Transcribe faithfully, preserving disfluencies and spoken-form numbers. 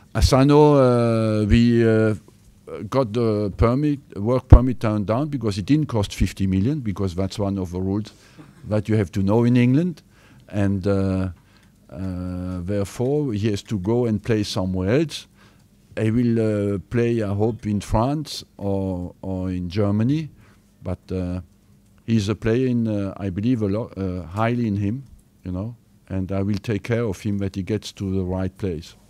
As I know, uh, we uh, got the permit, work permit turned down because it didn't cost fifty million, because that's one of the rules that you have to know in England, and uh, uh, therefore he has to go and play somewhere else. He will uh, play, I hope, in France or or in Germany, but uh, he's a player in, uh, I believe a lot, uh, highly in him, you know, and I will take care of him that he gets to the right place.